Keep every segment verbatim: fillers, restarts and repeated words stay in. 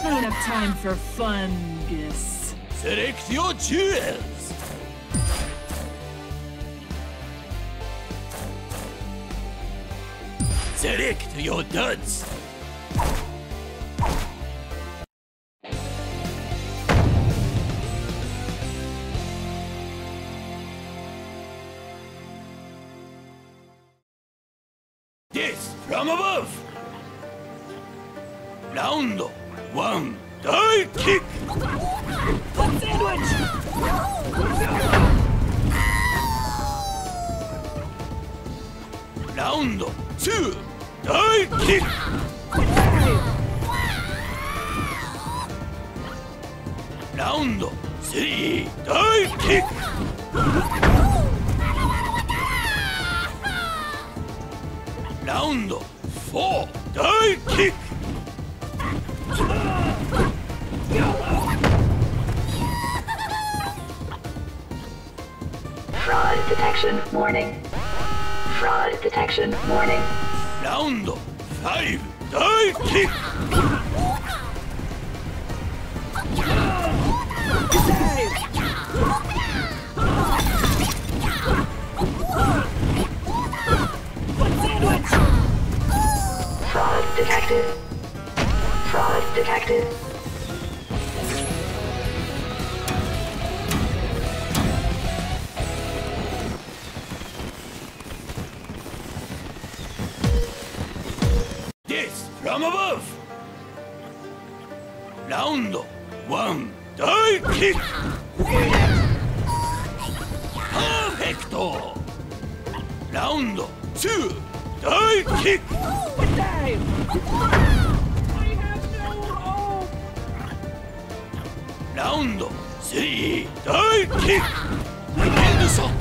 Not enough time for fungus. Select your jewels. Select your duds. This from above. Round one, die kick. Sandwich! Round two, die kick. Round three, die kick. Round four, die kick. Fraud detection warning. Fraud detection warning. Round five, die kick. Fraud detected. Fraud detected. This from above. Round one, die kick. Perfecto. Round two, die kick. Round three, die kick. Headshot.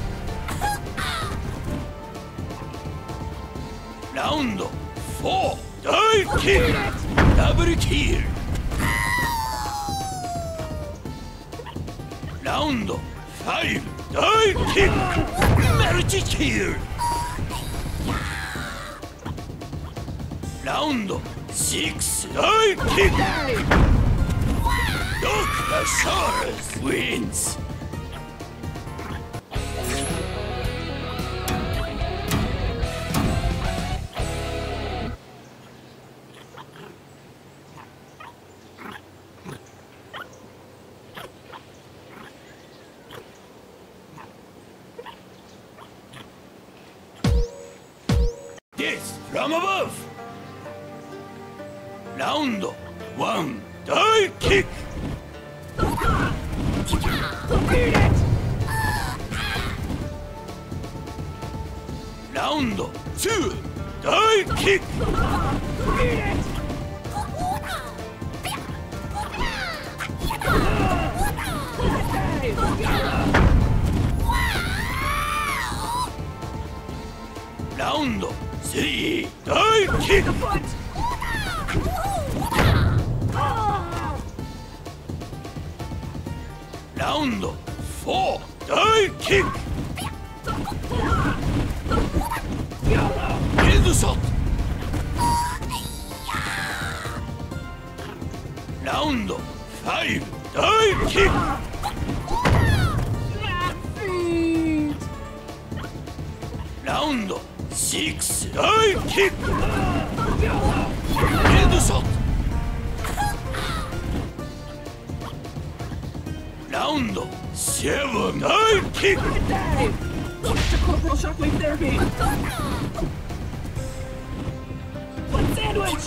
Round four, die kick. Double kill. Round five, die kick. Multi kill. Round six, die kick. Doctor Shores wins. This from above. Round one, die kick. Round two, die kick. Round three, die kick. Round four, die kick. Headshot. Round five, die kick. Round six, die kick. Headshot. Round seven, die kick. What's the corporal shockwave therapy? One sandwich!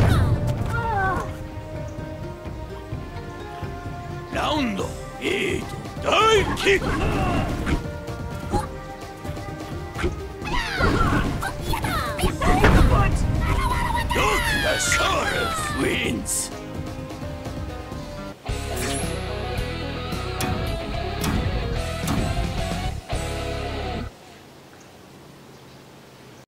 Round eight, die kick. Doctor Shores wins.